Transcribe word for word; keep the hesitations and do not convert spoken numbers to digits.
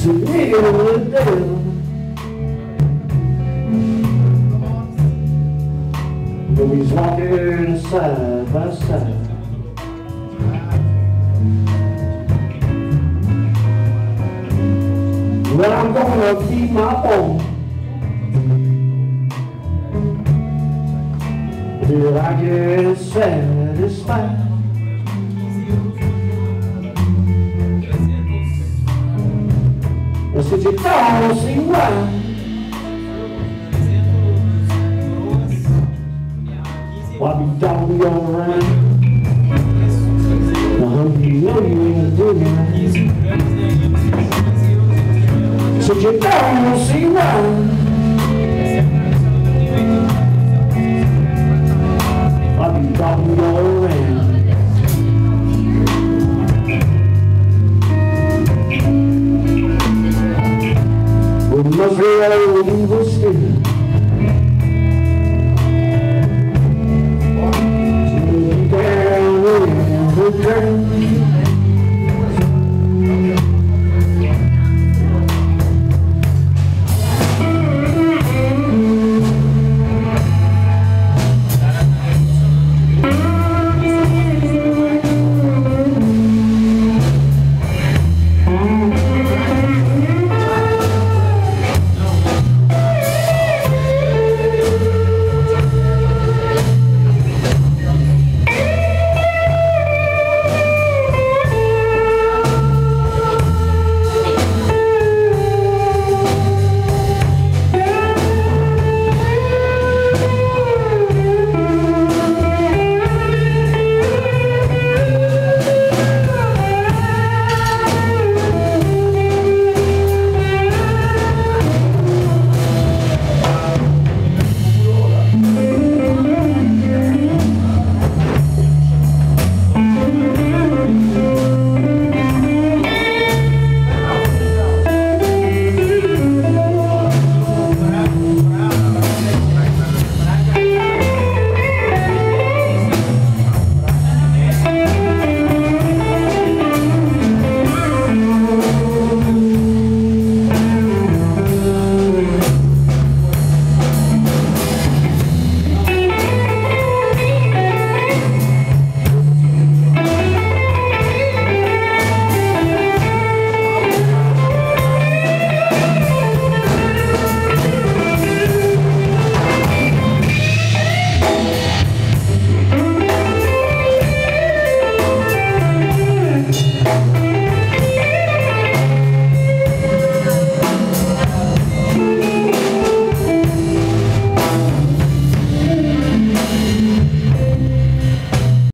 So we'll do. But we's walking side by side. Well, I'm gonna keep my phone till I get satisfied. I said you don't see why why be down your around? Now you know you ain't doing right. So you don't see why why be down your around?